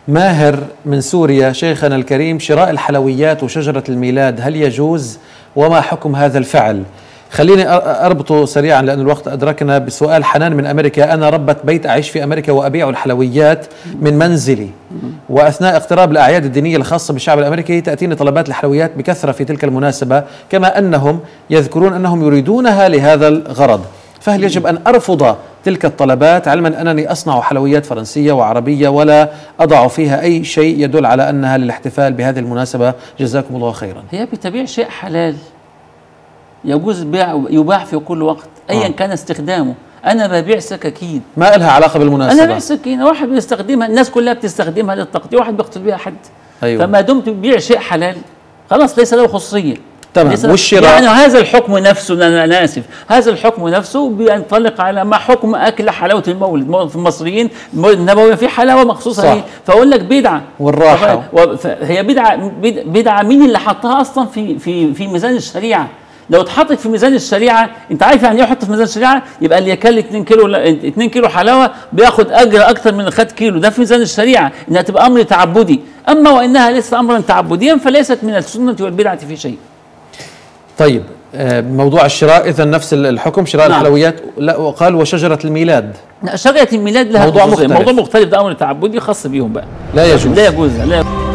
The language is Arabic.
ماهر من سوريا: شيخنا الكريم، شراء الحلويات وشجرة الميلاد هل يجوز؟ وما حكم هذا الفعل؟ خليني أربطه سريعا لأن الوقت أدركنا بسؤال حنان من أمريكا: أنا ربة بيت أعيش في أمريكا وأبيع الحلويات من منزلي، وأثناء اقتراب الأعياد الدينية الخاصة بالشعب الأمريكي تأتيني طلبات الحلويات بكثرة في تلك المناسبة، كما أنهم يذكرون أنهم يريدونها لهذا الغرض، فهل يجب أن أرفض تلك الطلبات علما أنني أصنع حلويات فرنسية وعربية ولا أضع فيها أي شيء يدل على أنها للاحتفال بهذه المناسبة؟ جزاكم الله خيرا. هي بتبيع شيء حلال يجوز يباع في كل وقت أيا كان استخدامه. أنا ببيع سكاكين ما لها علاقة بالمناسبة. أنا ببيع سكينة، واحد بيستخدمها، الناس كلها بتستخدمها للتقطيع، واحد بيقتل بها حد. أيوة. فما دمت بتبيع شيء حلال خلاص ليس له خصية. تمام. والشراء يعني هذا الحكم نفسه، أنا آسف، هذا الحكم نفسه بينطلق على ما حكم أكل حلاوة المولد. في المصريين المولد النبوي في حلاوة مخصوصة هي، فأقول لك بدعة والراحة. هي بدعة مين اللي حطها أصلا في ميزان الشريعة؟ لو اتحطت في ميزان الشريعة، انت عارف يعني ايه يحط في ميزان الشريعة؟ يبقى اللي يكل 2 كيلو حلاوة بياخد اجر اكثر من اللي خد كيلو، ده في ميزان الشريعة انها تبقى امر تعبدي. اما وانها ليست امرا تعبديا فليست من السنة والبدعة في شيء. طيب، موضوع الشراء اذا نفس الحكم، شراء نعم. الحلويات. لا، وقال وشجرة الميلاد. لا، شجرة الميلاد لها موضوع مختلف. موضوع مختلف، ده امر تعبدي خاص بيهم بقى، لا يجوز. لا يجوز.